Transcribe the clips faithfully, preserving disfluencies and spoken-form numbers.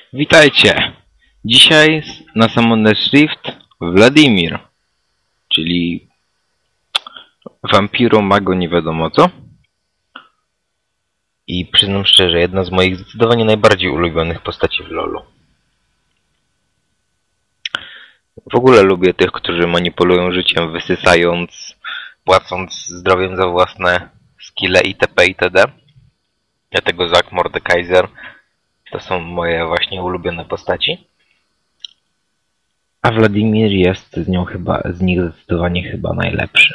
Witajcie! Dzisiaj na Summoner's Rift Wladimir, czyli wampiro mago nie wiadomo co. I przyznam szczerze, jedna z moich zdecydowanie najbardziej ulubionych postaci w lolu. W ogóle lubię tych, którzy manipulują życiem, wysysając, płacąc zdrowiem za własne skille itp. itd. Dlatego Zack Mordekaiser to są moje właśnie ulubione postaci. A Wladimir jest z nią chyba, z nich zdecydowanie chyba najlepszy.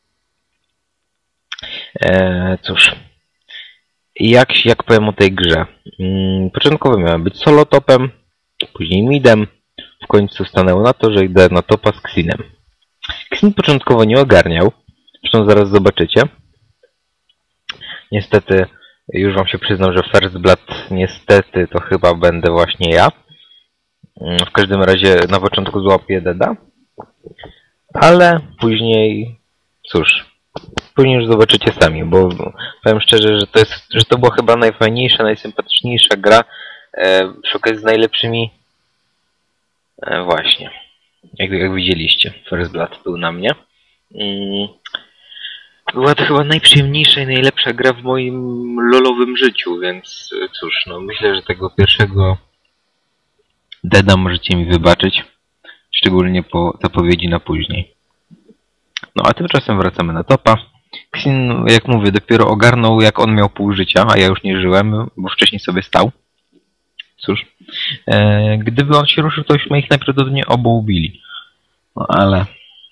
Eee, cóż, jak, jak powiem o tej grze? Hmm, początkowo miałem być solo topem, później midem, w końcu stanęło na to, że idę na topa z Xinem. Xin początkowo nie ogarniał, zresztą zaraz zobaczycie. Niestety, już wam się przyznam, że First Blood niestety to chyba będę właśnie ja. W każdym razie na początku złapię deda. Ale później, cóż, później już zobaczycie sami, bo powiem szczerze, że to jest, że to była chyba najfajniejsza, najsympatyczniejsza gra e, przy okazji z najlepszymi e, właśnie. Jak, jak widzieliście, First Blood był na mnie. Mm. Była to chyba najprzyjemniejsza i najlepsza gra w moim lolowym życiu, więc cóż, no myślę, że tego pierwszego deda możecie mi wybaczyć, szczególnie po zapowiedzi na później. No a tymczasem wracamy na topa. Xin, jak mówię, dopiero ogarnął, jak on miał pół życia, a ja już nie żyłem, bo wcześniej sobie stał. Cóż, e, gdyby on się ruszył, to byśmy ich najprawdopodobniej obu ubili. No ale...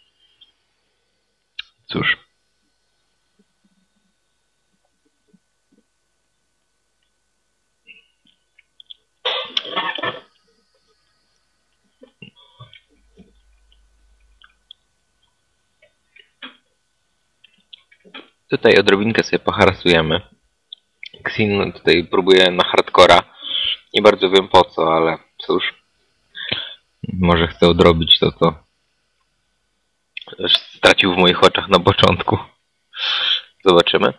cóż... Tutaj odrobinkę sobie poharasujemy. Xin tutaj próbuje na hardcora. Nie bardzo wiem po co, ale cóż. Może chce odrobić to, co stracił w moich oczach na początku. Zobaczymy.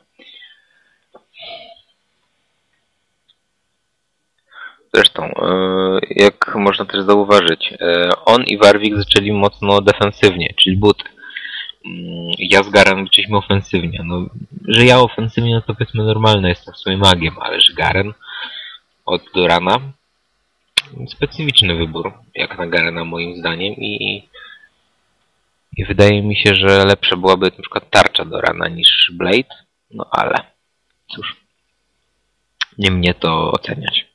Zresztą, jak można też zauważyć, on i Warwick zaczęli mocno defensywnie, czyli buty. Ja z Garen zaczęliśmy ofensywnie. No, że ja ofensywnie, no to powiedzmy normalne, jestem w sumie magiem, ale że Garen od Dorana specyficzny wybór, jak na Garena moim zdaniem i, i wydaje mi się, że lepsza byłaby na przykład tarcza Dorana niż Blade, no ale cóż, nie mnie to oceniać.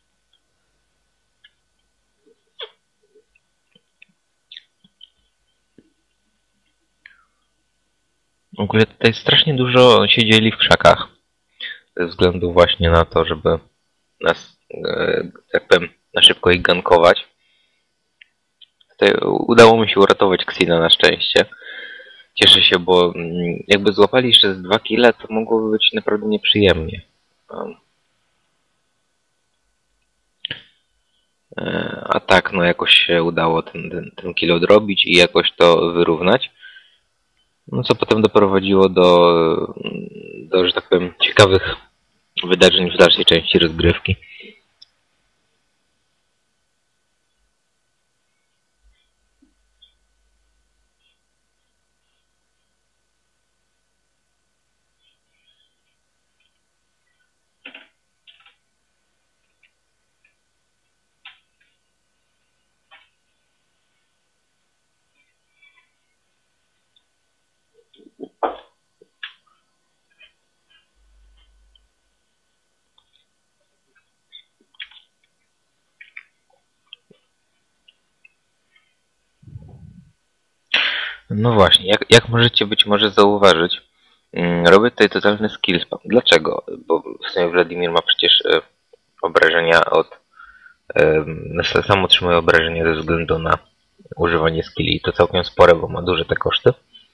W ogóle tutaj strasznie dużo siedzieli w krzakach. Ze względu właśnie na to, żeby nas, tak powiem, na szybko ich gankować. Tutaj udało mi się uratować Xina na szczęście. Cieszę się, bo jakby złapali jeszcze z dwa kile, to mogłoby być naprawdę nieprzyjemnie. A tak, no jakoś się udało ten, ten, ten kill odrobić i jakoś to wyrównać. No co potem doprowadziło do, do, że tak powiem, ciekawych wydarzeń w dalszej części rozgrywki. No właśnie, jak, jak możecie być może zauważyć, robię tutaj totalny skill spam. Dlaczego? Bo w sumie Wladimir ma przecież e, obrażenia od... E, sam otrzymuje obrażenia ze względu na używanie skilli i to całkiem spore, bo ma duże te koszty.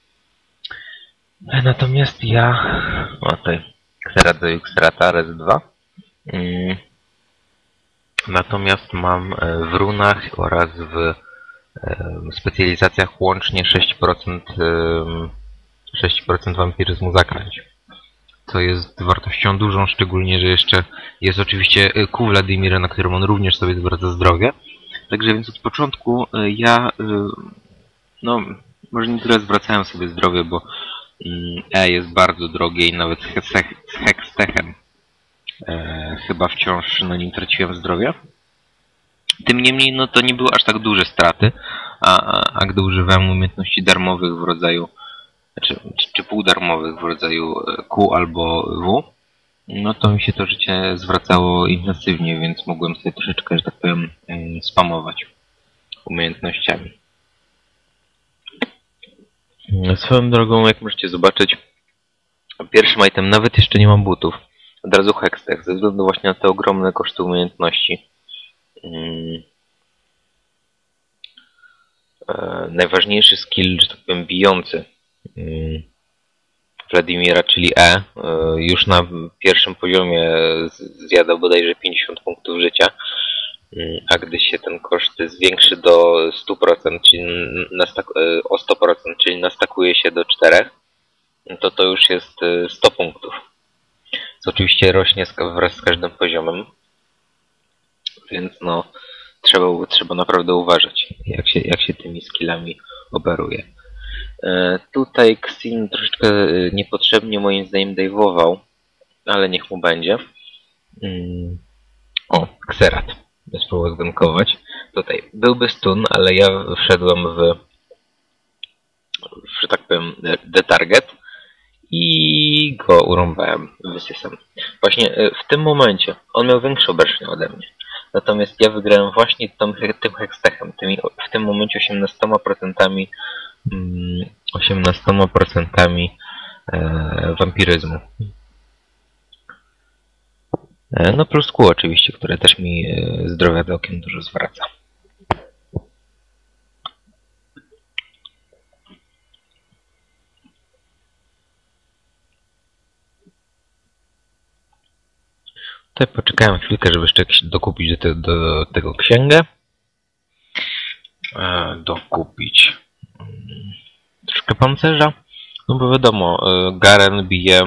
Natomiast ja... O tutaj, Xera do Xrata, res dwa. Mm. Natomiast mam w runach oraz w specjalizacjach łącznie sześć procent, sześć procent wampiryzmu zaklęć. co jest wartością dużą, szczególnie, że jeszcze jest oczywiście kół Wladimira, na którym on również sobie zwraca zdrowie. Także więc od początku ja, no, może nie tyle zwracałem sobie zdrowie, bo E jest bardzo drogie i nawet z Hextechem e, chyba wciąż na nim traciłem zdrowie. Tym niemniej, no to nie były aż tak duże straty, a, a, a gdy używałem umiejętności darmowych w rodzaju, czy, czy, czy półdarmowych w rodzaju Q albo W, no to mi się to życie zwracało intensywnie, więc mogłem sobie troszeczkę, że tak powiem, spamować umiejętnościami. Swoją drogą, jak możecie zobaczyć, pierwszym item nawet jeszcze nie mam butów. Od razu Hextech, ze względu właśnie na te ogromne koszty umiejętności. Hmm. E, najważniejszy skill, że tak powiem, bijący hmm. Wladimira, czyli E, e, już na pierwszym poziomie zjada bodajże pięćdziesiąt punktów życia. A gdy się ten koszt zwiększy do stu procent, czyli o sto procent, czyli nastakuje się do czterech, to to już jest sto punktów. Co oczywiście rośnie wraz z każdym poziomem. Więc no, trzeba, trzeba naprawdę uważać, jak się, jak się tymi skillami operuje. E, tutaj Xin troszeczkę niepotrzebnie moim zdaniem dajwował, ale niech mu będzie. Mm. O, Xerath. Spróbował zgankować. Tutaj byłby stun, ale ja wszedłem w, że tak powiem, the target i go urąbałem wysysem. Właśnie w tym momencie on miał większe obrażenia ode mnie. Natomiast ja wygrałem właśnie tym, tym Hextechem, tymi w tym momencie osiemnastoma procentami osiemnastoma procentami e, wampiryzmu. No plus Q oczywiście, które też mi zdrowia całkiem dużo zwraca. Tutaj poczekałem chwilkę, żeby jeszcze dokupić do, te, do tego księgę. E, dokupić troszkę pancerza. No bo wiadomo, Garen bije,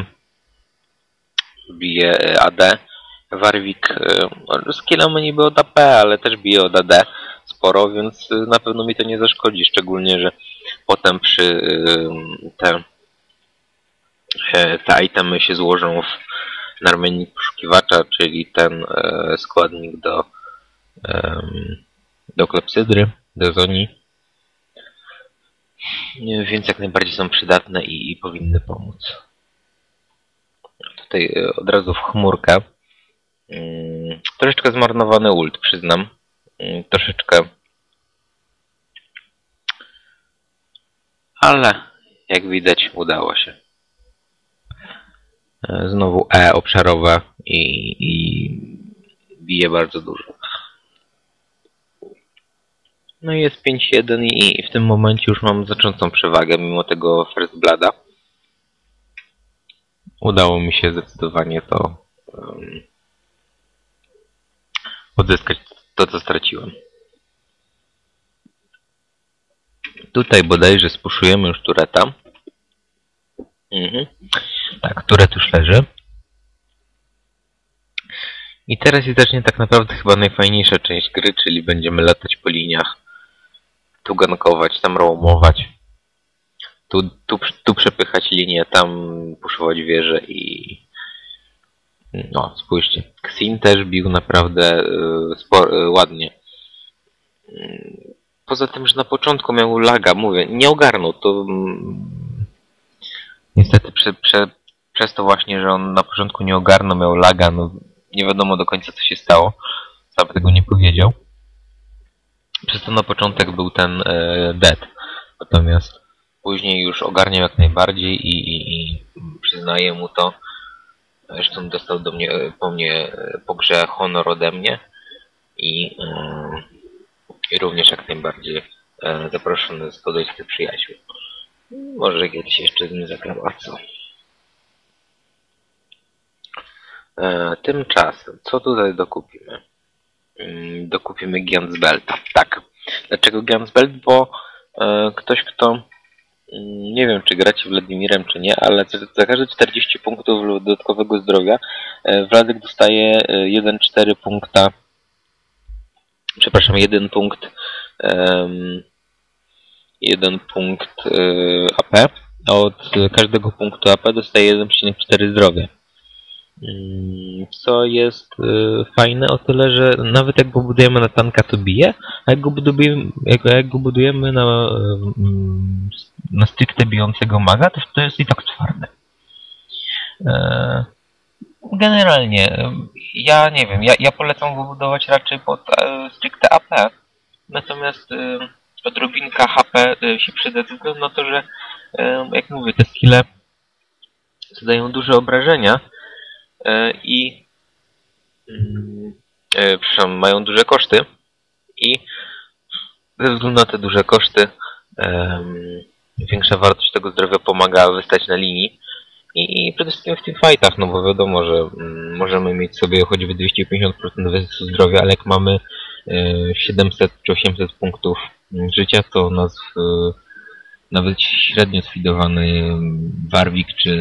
bije A D. Warwick skilla ma niby od A P, ale też bije od A D sporo, więc na pewno mi to nie zaszkodzi, szczególnie, że potem przy te, te itemy się złożą w narmiennik poszukiwacza, czyli ten składnik do, do klepsydry, do zoni, więc jak najbardziej są przydatne i, i powinny pomóc. Tutaj od razu w chmurkę. Hmm, troszeczkę zmarnowany ult, przyznam. Hmm, troszeczkę. Ale jak widać udało się. Znowu E obszarowe i, i bije bardzo dużo. No i jest pięć jeden i w tym momencie już mam znaczącą przewagę mimo tego First Blooda. Udało mi się zdecydowanie to um, odzyskać to, co straciłem. Tutaj bodajże spuszujemy już tureta. Mhm. Tak, turet już leży. I teraz zacznie tak naprawdę chyba najfajniejsza część gry, czyli będziemy latać po liniach. Tu gankować, tam roamować. Tu, tu, tu przepychać linię, tam puszować wieże i... No, spójrzcie. Xin też bił naprawdę yy, spor, yy, ładnie. Yy, poza tym, że na początku miał laga, mówię, nie ogarnął, to... Yy, niestety prze, prze, przez to właśnie, że on na początku nie ogarnął, miał laga, no nie wiadomo do końca co się stało. Sam tego nie powiedział. Przez to na początek był ten yy, dead. Natomiast później już ogarniał jak najbardziej i, i, i przyznaję mu to. Zresztą dostał do mnie, po mnie po grze honor ode mnie i, yy, i również jak najbardziej yy, zaproszony został do listy przyjaciół. Może kiedyś jeszcze z nim zagram, a co? Yy, tymczasem, co tutaj dokupimy? Yy, dokupimy Giantsbelta. Tak. Dlaczego Giantsbelt? Bo yy, ktoś, kto Nie wiem, czy gracie Władimirem, czy nie, ale za, za każde czterdzieści punktów dodatkowego zdrowia Wladek dostaje jeden przecinek cztery punkta, przepraszam, jeden punkt, um, jeden punkt um, A P, a od każdego punktu A P dostaje jeden przecinek cztery zdrowia. Co jest fajne o tyle, że nawet jak go budujemy na tanka, to bije, a jak go budujemy, jak, jak go budujemy na, na stricte bijącego maga, to to jest i tak twarde. Generalnie, ja nie wiem, ja, ja polecam go budować raczej pod stricte A P, natomiast odrobinka H P się przyda, ze względu na to, że jak mówię, te skille zadają duże obrażenia i e, przepraszam, mają duże koszty i ze względu na te duże koszty e, większa wartość tego zdrowia pomaga wystać na linii i, i przede wszystkim w tych fightach, no bo wiadomo, że mm, możemy mieć sobie choćby dwieście pięćdziesiąt procent wyzysu zdrowia, ale jak mamy e, siedemset czy osiemset punktów życia, to nas e, nawet średnio sfidowany Warwick czy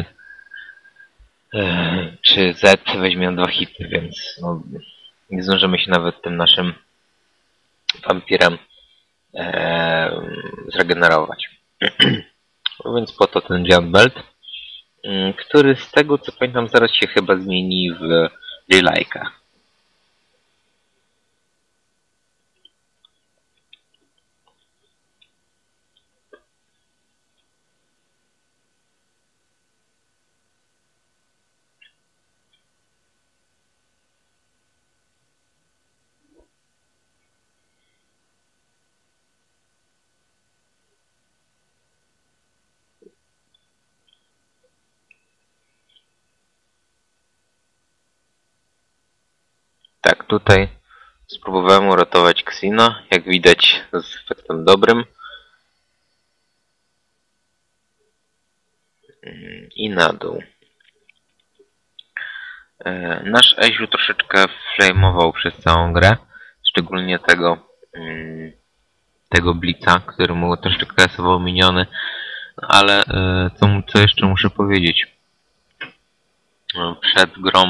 czy Z weźmie na dwa hity, więc no, nie zdążymy się nawet tym naszym wampirem e, zregenerować. Więc po to ten Giant Belt, który z tego co pamiętam zaraz się chyba zmieni w Relike'a. Tak, tutaj spróbowałem uratować Xina, jak widać z efektem dobrym. I na dół. Nasz Eziu troszeczkę flameował przez całą grę, szczególnie tego tego Blitza, który mu troszeczkę kasował miniony, ale co, co jeszcze muszę powiedzieć? Przed grą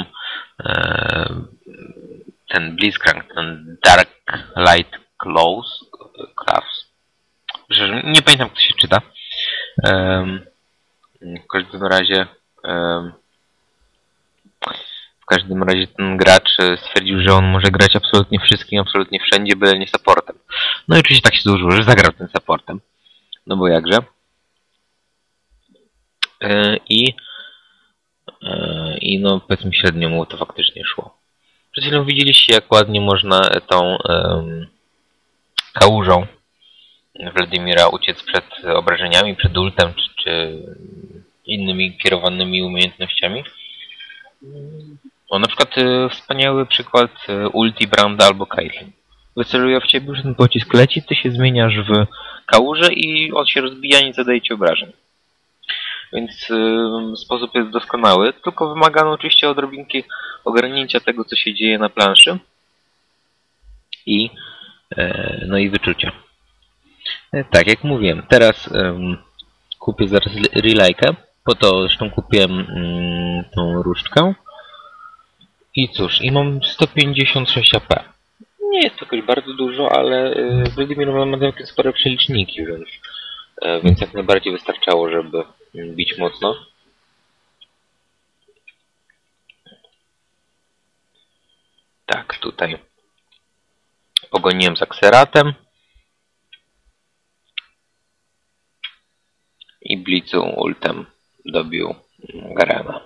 ten Blitzcrank, ten Dark Light Claws, Claws. Nie pamiętam, jak to się czyta. W każdym razie w każdym razie ten gracz stwierdził, że on może grać absolutnie wszystkim, absolutnie wszędzie, byle nie supportem. No i oczywiście tak się złożyło, że zagrał tym supportem. No bo jakże. I i no powiedzmy średnio mu to faktycznie szło. Przed chwilą widzieliście, jak ładnie można tą um, kałużą Wladimira uciec przed obrażeniami, przed ultem czy, czy innymi kierowanymi umiejętnościami. O, na przykład y, wspaniały przykład y, ulti Branda albo Caitlyn. Wyceluje w ciebie, że ten pocisk leci, ty się zmieniasz w kałużę i on się rozbija, nie zadaje ci obrażeń. Więc y, sposób jest doskonały, tylko wymaga no, oczywiście odrobinki ogarnięcia tego, co się dzieje na planszy i, e, no i wyczucia. E, tak, jak mówiłem, teraz um, kupię zaraz Relike'ę, po to zresztą kupiłem um, tą różdżkę i cóż, i mam sto pięćdziesiąt sześć A P. Nie jest to jakoś bardzo dużo, ale y, Wladimir ma całkiem spore przeliczniki, więc, y, więc jak najbardziej wystarczało, żeby bić mocno. Tak, tutaj pogoniłem z Axeratem i Blitzu ultem dobił Garena.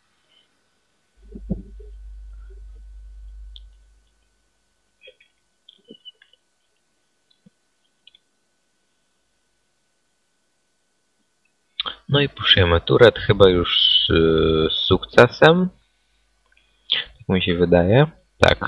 No i puszujemy turet, chyba już yy, z sukcesem. Tak mi się wydaje. Tak.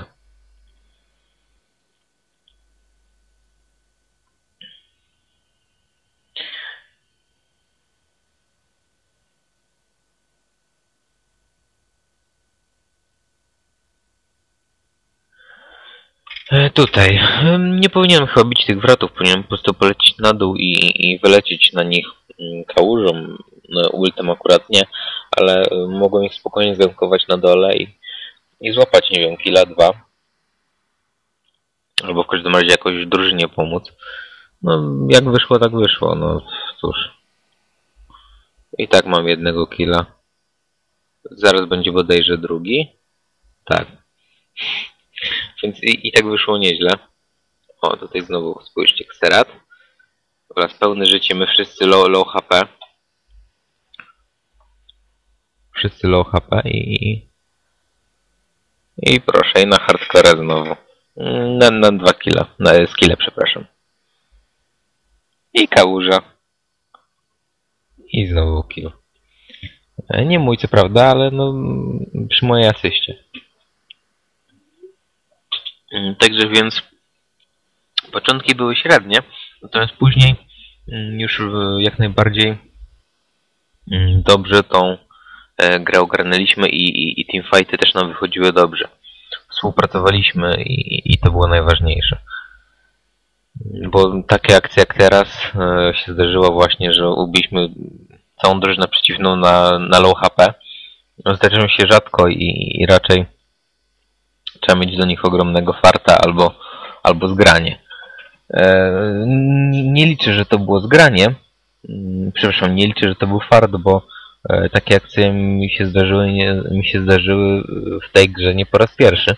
E, tutaj. Nie powinienem chyba bić tych wrotów, powinienem po prostu polecieć na dół i, i wylecieć na nich kałużą, no, ultem akurat nie, ale mogłem ich spokojnie zgankować na dole i, i złapać, nie wiem, killa dwa. Albo w każdym razie jakoś drużynie pomóc. No, jak wyszło, tak wyszło, no cóż. I tak mam jednego killa. Zaraz będzie bodajże drugi. Tak. Więc i, i tak wyszło nieźle. O, tutaj znowu spójrzcie, Xerath. Oraz pełne życie, my wszyscy low, low H P. Wszyscy low H P i... I proszę, i na hardcore znowu. Na, na dwa killa. Na skille, przepraszam. I kałuża. I znowu kill. Nie mój, co prawda, ale no przy mojej asyście. Także więc początki były średnie, natomiast później już jak najbardziej dobrze tą grę ogarnęliśmy i, i, i teamfighty też nam wychodziły dobrze. Współpracowaliśmy i, i to było najważniejsze. Bo takie akcje jak teraz się zdarzyło właśnie, że ubiliśmy całą drużynę przeciwną na, na low H P. Zdarzają się rzadko i, i raczej trzeba mieć do nich ogromnego farta albo, albo zgranie. E, nie liczę, że to było zgranie. Przepraszam, nie liczę, że to był fart, bo e, takie akcje mi się zdarzyły, nie, mi się zdarzyły w tej grze nie po raz pierwszy.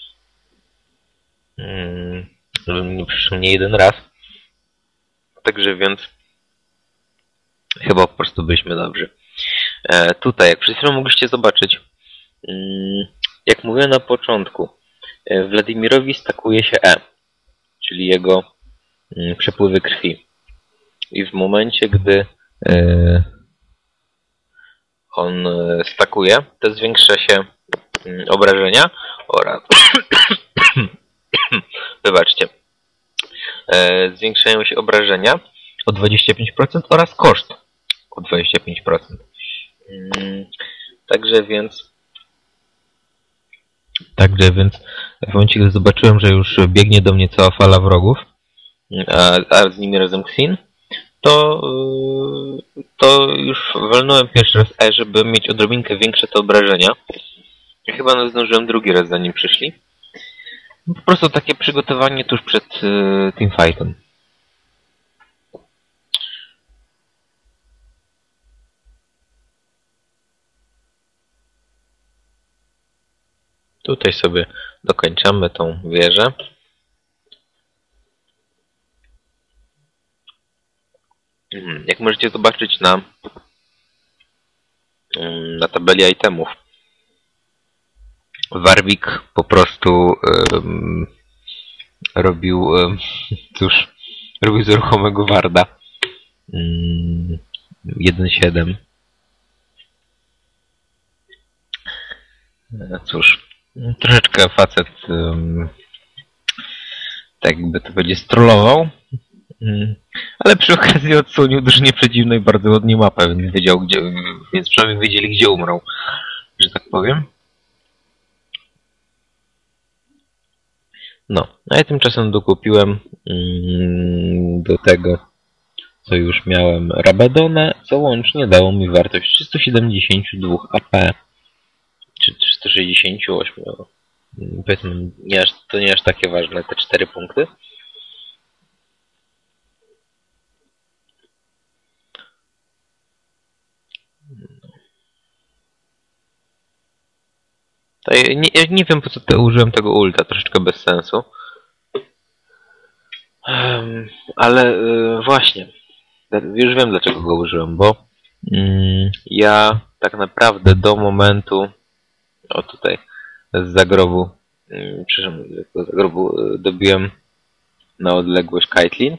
Nie przyszło nie jeden raz. Także więc chyba po prostu byliśmy dobrzy. E, tutaj, jak przed chwilą mogliście zobaczyć, mm, jak mówiłem na początku, e, Wladimirowi stakuje się E, czyli jego mm, przepływy krwi. I w momencie, gdy e, on e, stakuje, to zwiększa się mm, obrażenia oraz wybaczcie, e, zwiększają się obrażenia o dwadzieścia pięć procent oraz koszt o dwadzieścia pięć procent. Mm, także więc Także więc w momencie, gdy zobaczyłem, że już biegnie do mnie cała fala wrogów, a, a z nimi razem Xin, to, yy, to już walnąłem pierwszy raz E, żeby mieć odrobinkę większe te obrażenia. Ja chyba no, zdążyłem drugi raz, zanim przyszli. Po prostu takie przygotowanie tuż przed yy, teamfightem. Tutaj sobie dokończamy tą wieżę. Jak możecie zobaczyć na, na tabeli itemów, Warwick po prostu um, robił, um, cóż, robił z ruchomego warda. Um, jeden siedem. Cóż, troszeczkę facet um, tak jakby to będzie strollował, um, ale przy okazji odsłonił drużynie przeciwnej bardzo ładnie mapę, więc wiedział gdzie, więc przynajmniej wiedzieli gdzie umrą, że tak powiem. No, a ja tymczasem dokupiłem um, do tego, co już miałem, Rabadonę, co łącznie dało mi wartość trzysta siedemdziesiąt dwa A P. Czy trzysta sześćdziesiąt osiem. Powiedzmy, nie aż, to nie aż takie ważne, te cztery punkty. To ja nie, ja nie wiem po co te, użyłem tego ulta, troszeczkę bez sensu. Um, ale y, właśnie, już wiem dlaczego go użyłem, bo mm, ja tak naprawdę do momentu, o tutaj, z zagrobu, mm, przepraszam, z zagrobu y, dobiłem na odległość Caitlyn.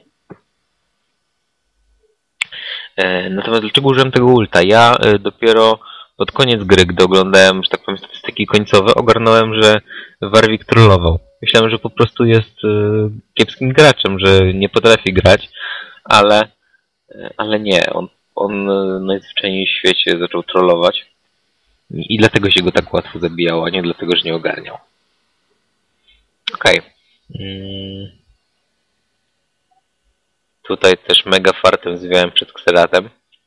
E, natomiast dlaczego użyłem tego ulta? Ja y, dopiero pod koniec gry, gdy oglądałem, że tak powiem, statystyki końcowe, ogarnąłem, że Warwick trollował. Myślałem, że po prostu jest y, kiepskim graczem, że nie potrafi grać, ale, y, ale nie, on, on y, najzwyczajniej w świecie zaczął trollować i, i dlatego się go tak łatwo zabijało, a nie dlatego, że nie ogarniał. Okej. Okay. Mm. Tutaj też mega fartem zwiałem przed Xerathem.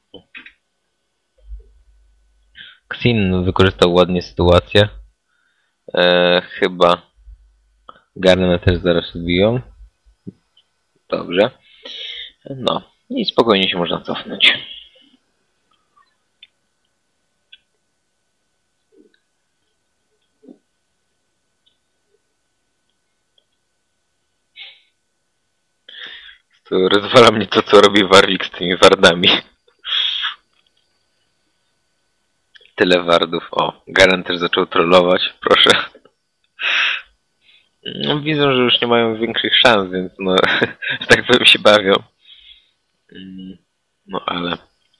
Xin wykorzystał ładnie sytuację. E, chyba Garnę też zaraz ubiją. Dobrze. No i spokojnie się można cofnąć. To rozwala mnie to, co robi Warwick z tymi wardami. Tyle wardów. O, Garen też zaczął trollować, proszę. No, widzą, że już nie mają większych szans, więc no, że tak powiem się bawią. No ale...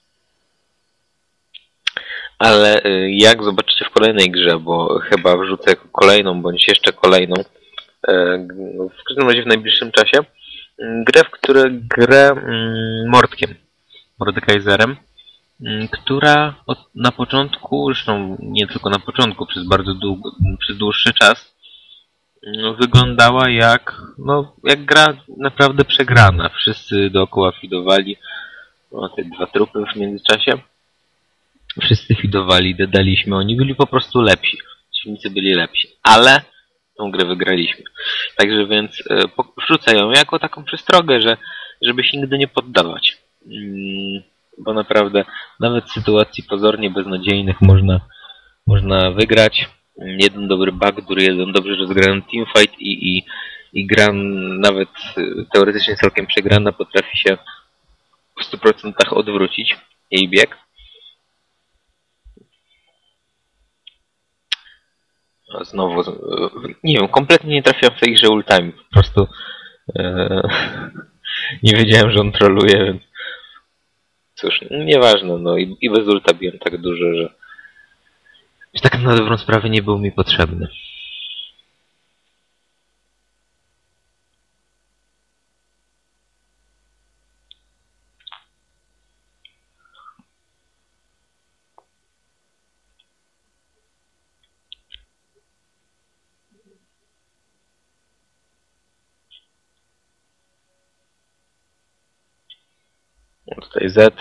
Ale jak zobaczycie w kolejnej grze, bo chyba wrzucę kolejną, bądź jeszcze kolejną, w każdym razie w najbliższym czasie, grę, w której grę Mordkiem, Mordekaiserem, która od, na początku, zresztą nie tylko na początku, przez bardzo długo, przez dłuższy czas, no, wyglądała jak, no, jak gra naprawdę przegrana. Wszyscy dookoła fidowali, no, te dwa trupy w międzyczasie. Wszyscy fidowali, dodaliśmy, oni byli po prostu lepsi. Przeciwnicy byli lepsi, ale tą grę wygraliśmy. Także więc e, wrzucę ją jako taką przestrogę, że żeby się nigdy nie poddawać. Mm, bo naprawdę nawet w sytuacji pozornie beznadziejnych można, można wygrać. Jeden dobry backdoor, jeden dobrze rozgrany teamfight i, i, i gra nawet teoretycznie całkiem przegrana potrafi się w stu procentach odwrócić jej bieg. A znowu, nie wiem, kompletnie nie trafiam w tej grze ultami. Po prostu e, nie wiedziałem, że on troluje, więc cóż, nieważne, no i, i bez ulta biłem tak dużo, że że tak na dobrą sprawę nie był mi potrzebny. Tutaj Z.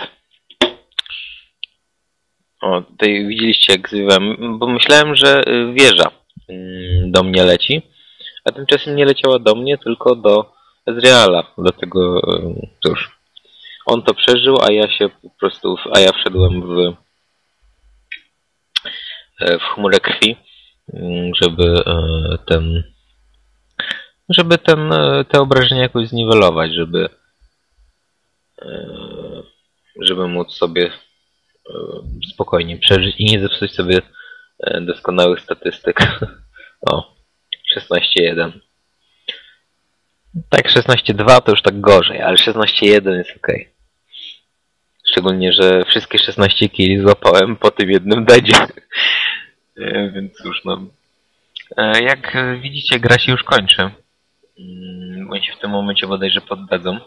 O, tutaj widzieliście jak zwiewam, bo myślałem, że wieża do mnie leci, a tymczasem nie leciała do mnie, tylko do Ezreala. Dlatego, cóż, on to przeżył, a ja się po prostu, a ja wszedłem w, w chmurę krwi, żeby ten, żeby ten, te obrażenia jakoś zniwelować, żeby, żeby móc sobie spokojnie przeżyć i nie zepsuć sobie doskonałych statystyk. O, szesnaście jeden. Tak, szesnaście dwa to już tak gorzej, ale szesnaście jeden jest ok. Szczególnie, że wszystkie szesnaście killi złapałem po tym jednym dedzie. Więc cóż, no. Jak widzicie, gra się już kończy. Oni się w tym momencie bodajże poddadzą.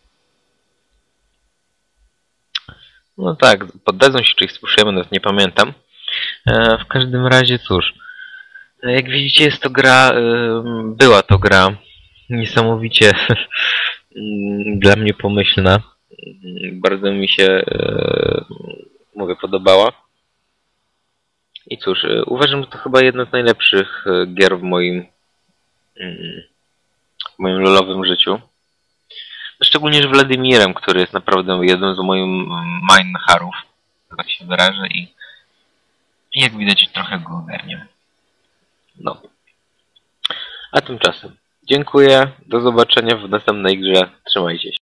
No tak, poddadzą się, czy ich spuszczujemy, nawet nie pamiętam. W każdym razie, cóż. Jak widzicie, jest to gra, była to gra niesamowicie dla mnie pomyślna. Bardzo mi się, mówię, podobała. I cóż, uważam, że to chyba jedna z najlepszych gier w moim, w moim lolowym życiu. Szczególnie z Władimirem, który jest naprawdę jednym z moich mainharów, tak się wyrażę, i jak widać trochę go ogarniam. No. A tymczasem dziękuję, do zobaczenia w następnej grze, trzymajcie się.